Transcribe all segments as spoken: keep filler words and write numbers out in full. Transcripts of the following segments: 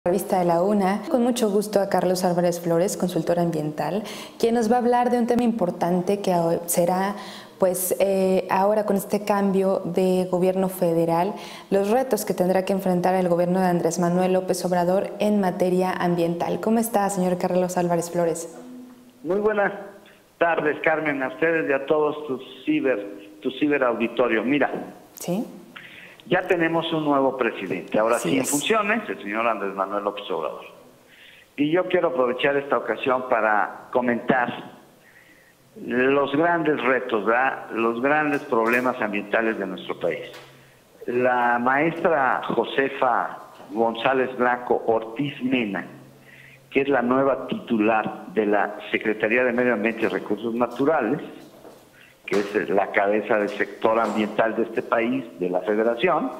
Revista de la UNA. Con mucho gusto a Carlos Álvarez Flores, consultor ambiental, quien nos va a hablar de un tema importante que será, pues, eh, ahora con este cambio de gobierno federal, los retos que tendrá que enfrentar el gobierno de Andrés Manuel López Obrador en materia ambiental. ¿Cómo está, señor Carlos Álvarez Flores? Muy buenas tardes, Carmen, a ustedes y a todos tus ciber, tu ciberauditorio. Mira, ¿sí? Ya tenemos un nuevo presidente, ahora sí, sí en es. funciones, el señor Andrés Manuel López Obrador. Y yo quiero aprovechar esta ocasión para comentar los grandes retos, ¿verdad? Los grandes problemas ambientales de nuestro país. La maestra Josefa González Blanco Ortiz Mena, que es la nueva titular de la Secretaría de Medio Ambiente y Recursos Naturales, que es la cabeza del sector ambiental de este país, de la Federación,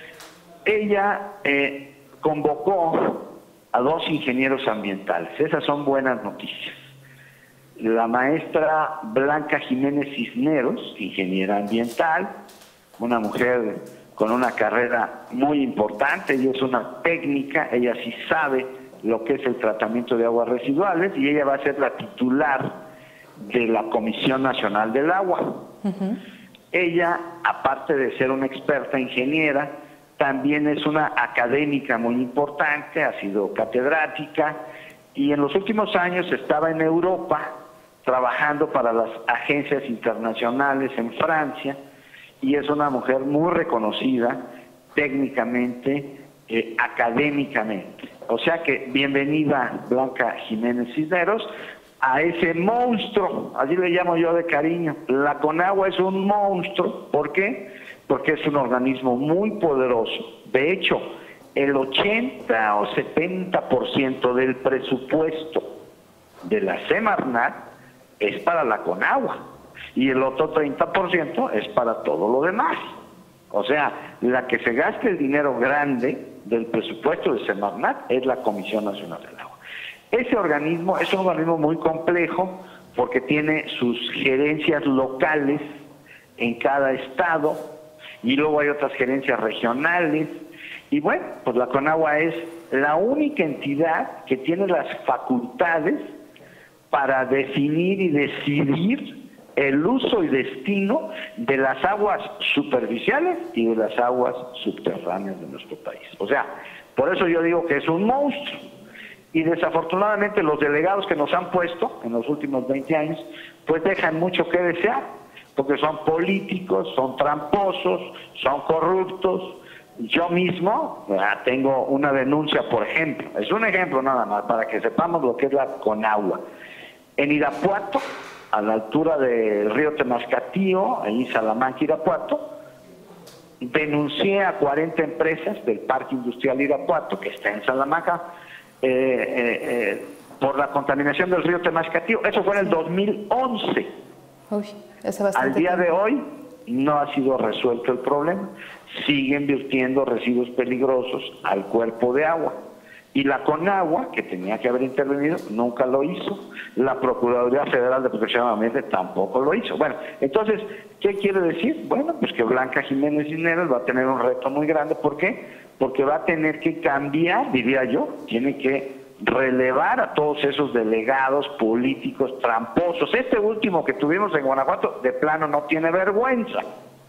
ella eh, convocó a dos ingenieros ambientales. Esas son buenas noticias. La maestra Blanca Jiménez Cisneros, ingeniera ambiental, una mujer con una carrera muy importante, ella es una técnica, ella sí sabe lo que es el tratamiento de aguas residuales y ella va a ser la titular de la Comisión Nacional del Agua. Uh-huh. Ella, aparte de ser una experta ingeniera, también es una académica muy importante, ha sido catedrática y en los últimos años estaba en Europa trabajando para las agencias internacionales en Francia y es una mujer muy reconocida técnicamente, eh, académicamente. O sea que bienvenida Blanca Jiménez Cisneros a ese monstruo, así le llamo yo de cariño. La Conagua es un monstruo. ¿Por qué? Porque es un organismo muy poderoso. De hecho, el ochenta o setenta por ciento del presupuesto de la Semarnat es para la Conagua y el otro treinta por ciento es para todo lo demás. O sea, la que se gaste el dinero grande del presupuesto de Semarnat es la Comisión Nacional del Agua. Ese organismo es un organismo muy complejo porque tiene sus gerencias locales en cada estado y luego hay otras gerencias regionales y bueno, pues la Conagua es la única entidad que tiene las facultades para definir y decidir el uso y destino de las aguas superficiales y de las aguas subterráneas de nuestro país. O sea, por eso yo digo que es un monstruo. Y desafortunadamente los delegados que nos han puesto en los últimos veinte años, pues dejan mucho que desear, porque son políticos, son tramposos, son corruptos. Yo mismo ¿verdad? tengo una denuncia, por ejemplo, es un ejemplo nada más, para que sepamos lo que es la Conagua. En Irapuato, a la altura del río Temascatío, ahí Salamanca, Irapuato, denuncié a cuarenta empresas del Parque Industrial Irapuato, que está en Salamanca, Eh, eh, eh, por la contaminación del río Temascatío. Eso fue en el dos mil once. Uy, Al día de hoy no ha sido resuelto el problema. Siguen vertiendo residuos peligrosos al cuerpo de agua. Y la Conagua, que tenía que haber intervenido, nunca lo hizo. La Procuraduría Federal de Protección del Ambiente tampoco lo hizo. Bueno, entonces, ¿qué quiere decir? Bueno, pues que Blanca Jiménez Cisneros va a tener un reto muy grande. ¿Por qué? Porque va a tener que cambiar, diría yo, tiene que relevar a todos esos delegados políticos tramposos. Este último que tuvimos en Guanajuato, de plano no tiene vergüenza.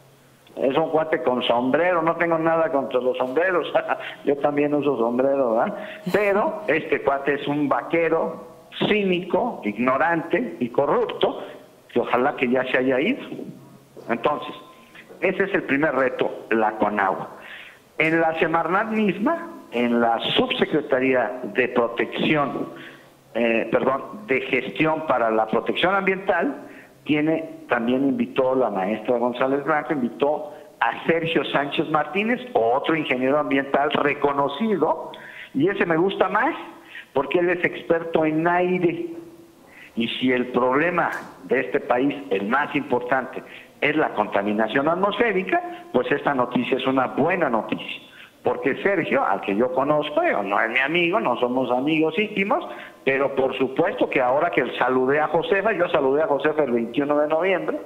Es un cuate con sombrero, no tengo nada contra los sombreros, yo también uso sombrero, ¿verdad? Pero este cuate es un vaquero cínico, ignorante y corrupto, que ojalá que ya se haya ido. Entonces, ese es el primer reto, la Conagua. En la Semarnat misma, en la Subsecretaría de Protección, eh, perdón, de Gestión para la Protección Ambiental, tiene, también invitó la maestra González Blanco, invitó a Sergio Sánchez Martínez, otro ingeniero ambiental reconocido, y ese me gusta más, porque él es experto en aire. Y si el problema de este país, el más importante, es la contaminación atmosférica, pues esta noticia es una buena noticia. Porque Sergio, al que yo conozco, no es mi amigo, no somos amigos íntimos, pero por supuesto que ahora que saludé a Josefa, yo saludé a Josefa el veintiuno de noviembre,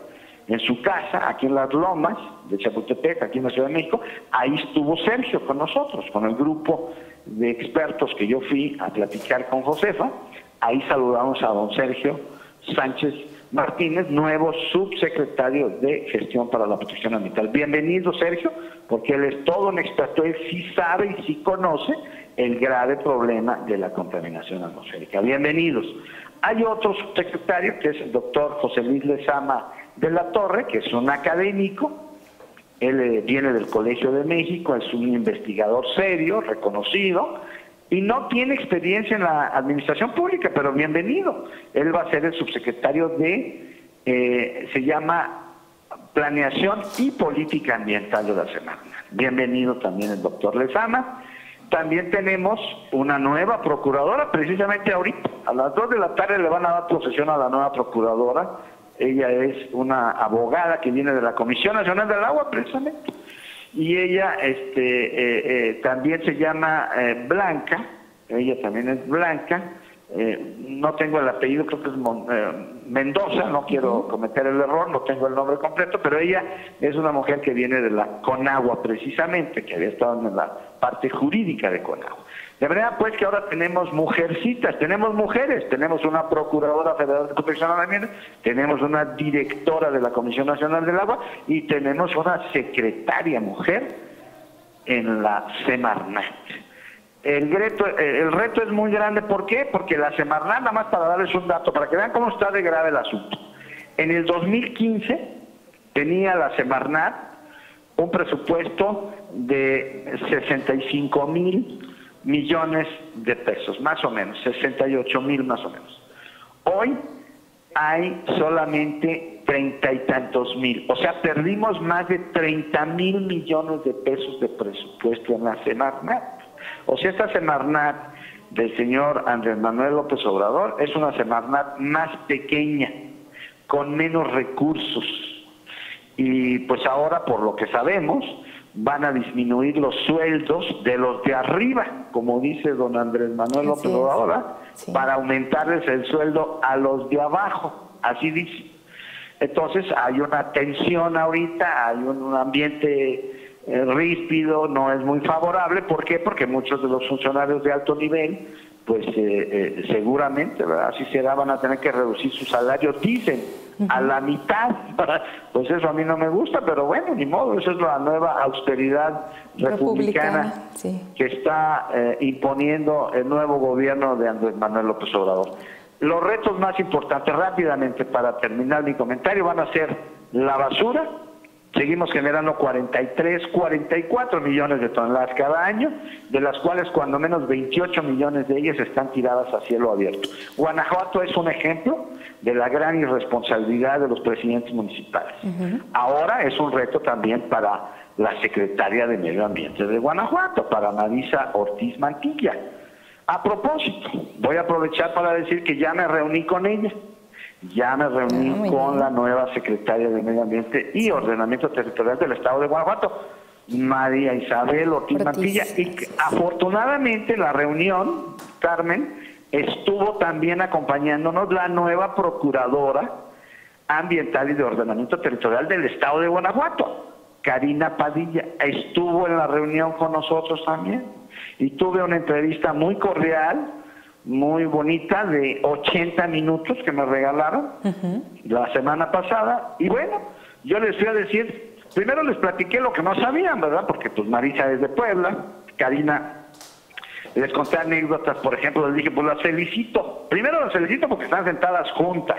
en su casa, aquí en Las Lomas de Chapultepec, aquí en la Ciudad de México. Ahí estuvo Sergio con nosotros, con el grupo de expertos que yo fui a platicar con Josefa. Ahí saludamos a don Sergio Sánchez Martínez, nuevo subsecretario de Gestión para la Protección Ambiental. Bienvenido, Sergio, porque él es todo un experto, él sí sabe y sí conoce el grave problema de la contaminación atmosférica. Bienvenidos. Hay otro subsecretario, que es el doctor José Luis Lezama de la Torre, que es un académico. Él eh, viene del Colegio de México, es un investigador serio, reconocido, y no tiene experiencia en la administración pública, pero bienvenido. Él va a ser el subsecretario de, eh, se llama Planeación y Política Ambiental de la Semarnat. Bienvenido también el doctor Lezama. También tenemos una nueva procuradora, precisamente ahorita, a las dos de la tarde le van a dar posesión a la nueva procuradora. Ella es una abogada que viene de la Comisión Nacional del Agua, precisamente. Y ella este, eh, eh, también se llama eh, Blanca, ella también es Blanca, eh, no tengo el apellido, creo que es Mon, eh, Mendoza, no quiero cometer el error, no tengo el nombre completo, pero ella es una mujer que viene de la CONAGUA precisamente, que había estado en la parte jurídica de CONAGUA. De manera pues que ahora tenemos mujercitas, tenemos mujeres, tenemos una Procuradora Federal de Protección al Ambiente, tenemos una directora de la Comisión Nacional del Agua y tenemos una secretaria mujer en la Semarnat. El reto, el reto es muy grande, ¿por qué? Porque la Semarnat, nada más para darles un dato, para que vean cómo está de grave el asunto. En el dos mil quince tenía la Semarnat un presupuesto de sesenta y cinco mil millones de pesos, más o menos, sesenta y ocho mil más o menos. Hoy hay solamente treinta y tantos mil, o sea, perdimos más de treinta mil millones de pesos de presupuesto en la Semarnat. O sea, esta Semarnat del señor Andrés Manuel López Obrador es una Semarnat más pequeña, con menos recursos. Y pues ahora, por lo que sabemos, van a disminuir los sueldos de los de arriba, como dice don Andrés Manuel López Obrador, sí, para aumentarles el sueldo a los de abajo, así dice. Entonces hay una tensión ahorita, hay un ambiente eh, ríspido, no es muy favorable. ¿Por qué? Porque muchos de los funcionarios de alto nivel, pues eh, eh, seguramente, ¿verdad? Así será, van a tener que reducir su salario, dicen, uh-huh, a la mitad. Pues eso a mí no me gusta, pero bueno, ni modo, esa es la nueva austeridad republicana, republicana sí, que está eh, imponiendo el nuevo gobierno de Andrés Manuel López Obrador. Los retos más importantes, rápidamente para terminar mi comentario, van a ser la basura. Seguimos generando cuarenta y tres, cuarenta y cuatro millones de toneladas cada año, de las cuales cuando menos veintiocho millones de ellas están tiradas a cielo abierto. Guanajuato es un ejemplo de la gran irresponsabilidad de los presidentes municipales. Uh-huh. Ahora es un reto también para la secretaria de Medio Ambiente de Guanajuato, para Marisa Ortiz Mantilla. A propósito, voy a aprovechar para decir que ya me reuní con ella. Ya me reuní oh, con la nueva secretaria de Medio Ambiente y Ordenamiento Territorial del Estado de Guanajuato, María Isabel Ortiz Mantilla, y afortunadamente la reunión, Carmen, estuvo también acompañándonos la nueva Procuradora Ambiental y de Ordenamiento Territorial del Estado de Guanajuato, Karina Padilla, estuvo en la reunión con nosotros también, y tuve una entrevista muy cordial, muy bonita, de ochenta minutos que me regalaron uh-huh, la semana pasada. Y bueno, yo les fui a decir, primero les platiqué lo que no sabían, ¿verdad? Porque pues Marisa es de Puebla, Karina, les conté anécdotas, por ejemplo, les dije, pues las felicito. Primero las felicito porque están sentadas juntas.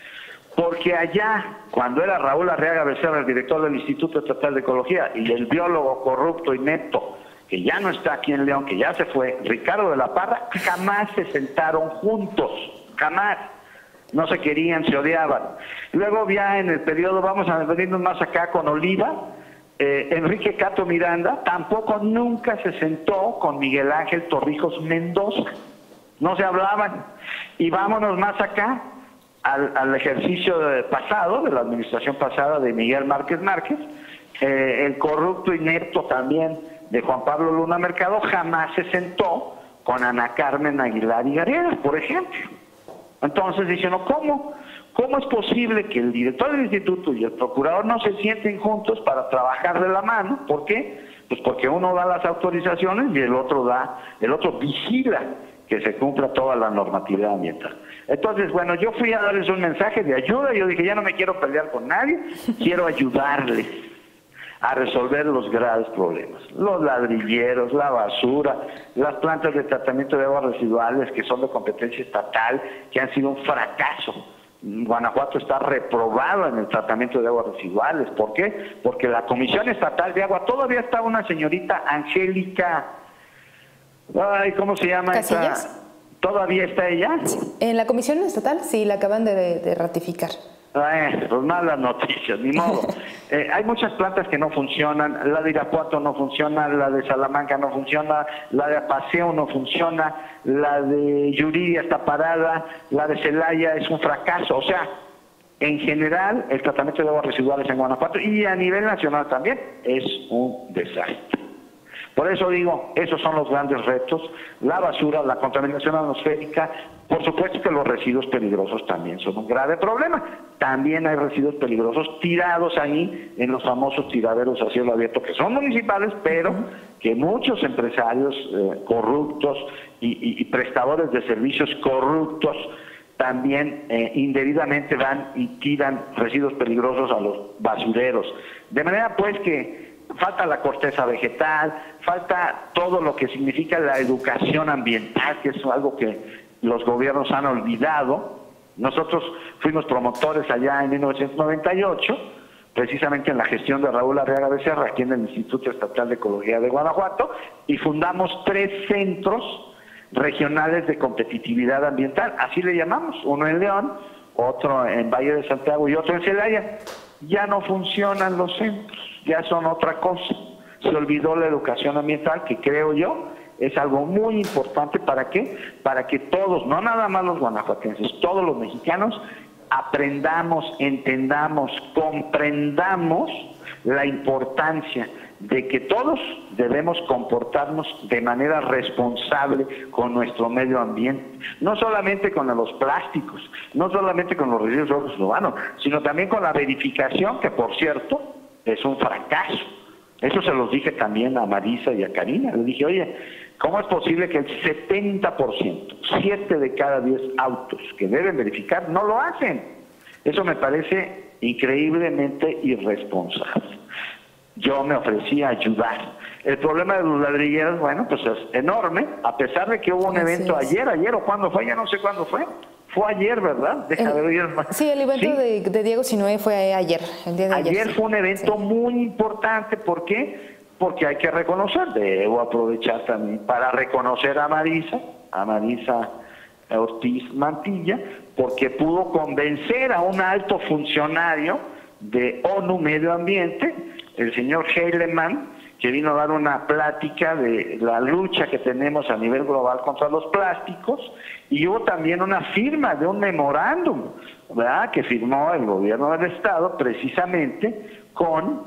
Porque allá, cuando era Raúl Arriaga Becerra, el director del Instituto Estatal de Ecología, y el biólogo corrupto, inepto, que ya no está aquí en León, que ya se fue, Ricardo de la Parra, jamás se sentaron juntos, jamás. No se querían, se odiaban. Luego ya en el periodo, vamos a venirnos más acá con Oliva, eh, Enrique Cato Miranda, tampoco nunca se sentó con Miguel Ángel Torrijos Mendoza. No se hablaban. Y vámonos más acá, al, al ejercicio de, pasado, de la administración pasada de Miguel Márquez Márquez, eh, el corrupto inepto también de Juan Pablo Luna Mercado, jamás se sentó con Ana Carmen Aguilar y Gareda, por ejemplo. Entonces dicen, ¿no? ¿Cómo? ¿Cómo es posible que el director del instituto y el procurador no se sienten juntos para trabajar de la mano? ¿Por qué? Pues porque uno da las autorizaciones y el otro da, el otro vigila que se cumpla toda la normatividad ambiental. Entonces, bueno, yo fui a darles un mensaje de ayuda, yo dije, ya no me quiero pelear con nadie, quiero ayudarles a resolver los graves problemas. Los ladrilleros, la basura, las plantas de tratamiento de aguas residuales que son de competencia estatal, que han sido un fracaso. Guanajuato está reprobado en el tratamiento de aguas residuales. ¿Por qué? Porque la Comisión Estatal de Agua, todavía está una señorita Angélica, ay, ¿cómo se llama esa? ¿Todavía está ella? Sí. En la Comisión Estatal, sí, la acaban de, de ratificar. Eh, pues malas noticias, ni modo. Eh, hay muchas plantas que no funcionan, la de Irapuato no funciona, la de Salamanca no funciona, la de Apaseo no funciona, la de Yuriria está parada, la de Celaya es un fracaso. O sea, en general, el tratamiento de aguas residuales en Guanajuato y a nivel nacional también es un desastre. Por eso digo, esos son los grandes retos, la basura, la contaminación atmosférica, por supuesto que los residuos peligrosos también son un grave problema. También hay residuos peligrosos tirados ahí en los famosos tiraderos a cielo abierto, que son municipales, pero que muchos empresarios eh, corruptos y, y, y prestadores de servicios corruptos también eh, indebidamente van y tiran residuos peligrosos a los basureros. De manera pues que falta la corteza vegetal, falta todo lo que significa la educación ambiental, que es algo que los gobiernos han olvidado. Nosotros fuimos promotores allá en mil novecientos noventa y ocho, precisamente en la gestión de Raúl Arriaga Becerra, aquí en el Instituto Estatal de Ecología de Guanajuato, y fundamos tres centros regionales de competitividad ambiental, así le llamamos, uno en León, otro en Valle de Santiago y otro en Celaya. Ya no funcionan los centros, ya son otra cosa. Se olvidó la educación ambiental, que creo yo es algo muy importante. ¿Para qué? Para que todos, no nada más los guanajuatenses, todos los mexicanos, aprendamos, entendamos, comprendamos la importancia de que todos debemos comportarnos de manera responsable con nuestro medio ambiente, no solamente con los plásticos, no solamente con los residuos urbanos, sino también con la verificación, que por cierto es un fracaso. Eso se los dije también a Marisa y a Karina. Le dije, oye, ¿cómo es posible que el setenta por ciento, siete de cada diez autos que deben verificar no lo hacen? Eso me parece increíblemente irresponsable. Yo me ofrecí a ayudar. El problema de los ladrilleros, bueno, pues es enorme, a pesar de que hubo un evento ayer, ayer o cuándo fue, ya no sé cuándo fue. Fue ayer, ¿verdad? Deja de oír más. Sí, el evento ¿Sí? de, de Diego Sinoé fue ayer, el día de ayer. Ayer sí. Fue un evento sí. muy importante. ¿Por qué? Porque hay que reconocer, debo aprovechar también para reconocer a Marisa, a Marisa Ortiz Mantilla, porque pudo convencer a un alto funcionario de ONU Medio Ambiente, el señor Heilemann, que vino a dar una plática de la lucha que tenemos a nivel global contra los plásticos, y hubo también una firma de un memorándum, ¿verdad?, que firmó el gobierno del estado precisamente con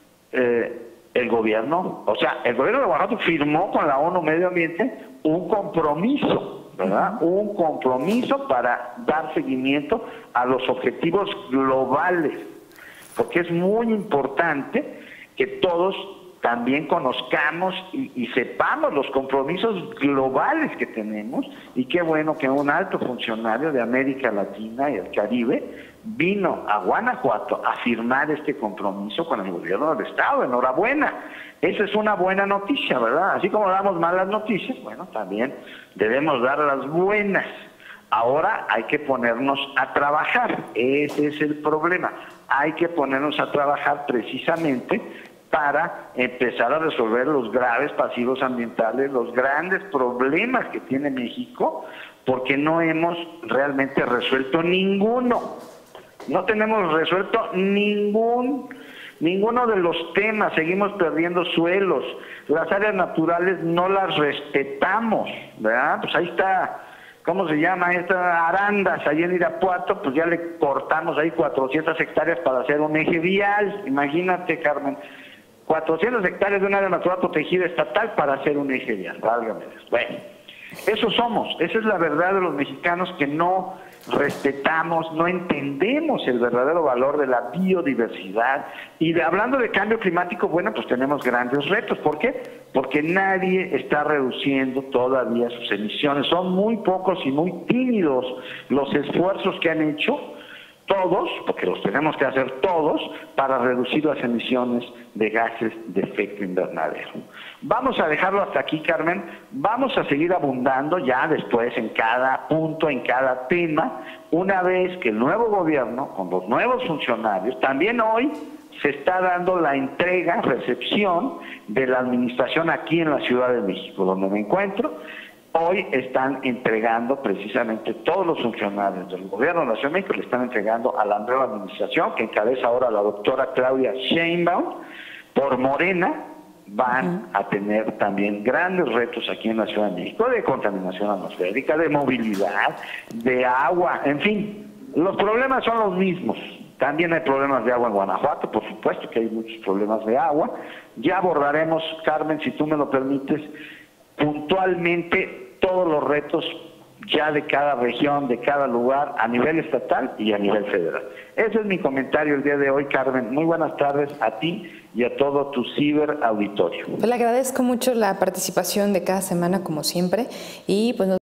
eh, el gobierno, o sea, el gobierno de Guanajuato firmó con la ONU Medio Ambiente un compromiso, ¿verdad?, un compromiso para dar seguimiento a los objetivos globales, porque es muy importante que todos también conozcamos y, y sepamos los compromisos globales que tenemos, y qué bueno que un alto funcionario de América Latina y el Caribe vino a Guanajuato a firmar este compromiso con el gobierno del estado. Enhorabuena, esa es una buena noticia, ¿verdad? Así como damos malas noticias, bueno, también debemos dar las buenas. Ahora hay que ponernos a trabajar, ese es el problema, hay que ponernos a trabajar precisamente para empezar a resolver los graves pasivos ambientales, los grandes problemas que tiene México, porque no hemos realmente resuelto ninguno, no tenemos resuelto ningún, ninguno de los temas, seguimos perdiendo suelos, las áreas naturales no las respetamos, ¿verdad? Pues ahí está, ¿cómo se llama? Estas Arandas, allí en Irapuato, pues ya le cortamos ahí cuatrocientas hectáreas para hacer un eje vial, imagínate, Carmen, cuatrocientas hectáreas de un área natural protegida estatal para hacer un eje vial, válgame Dios. Bueno, eso somos, esa es la verdad de los mexicanos, que no respetamos, no entendemos el verdadero valor de la biodiversidad. Y de, hablando de cambio climático, bueno, pues tenemos grandes retos. ¿Por qué? Porque nadie está reduciendo todavía sus emisiones. Son muy pocos y muy tímidos los esfuerzos que han hecho todos, porque los tenemos que hacer todos, para reducir las emisiones de gases de efecto invernadero. Vamos a dejarlo hasta aquí, Carmen. Vamos a seguir abundando ya después en cada punto, en cada tema, una vez que el nuevo gobierno, con los nuevos funcionarios, también hoy se está dando la entrega, recepción de la administración aquí en la Ciudad de México, donde me encuentro. Hoy están entregando precisamente todos los funcionarios del gobierno de la Ciudad de México, le están entregando a la nueva administración que encabeza ahora la doctora Claudia Sheinbaum, por Morena. Van uh-huh. a tener también grandes retos aquí en la Ciudad de México, de contaminación atmosférica, de movilidad, de agua, en fin, los problemas son los mismos. También hay problemas de agua en Guanajuato, por supuesto que hay muchos problemas de agua. Ya abordaremos, Carmen, si tú me lo permites, puntualmente todos los retos ya de cada región, de cada lugar, a nivel estatal y a nivel federal. Ese es mi comentario el día de hoy, Carmen. Muy buenas tardes a ti y a todo tu ciber auditorio. Pues le agradezco mucho la participación de cada semana, como siempre, y pues nos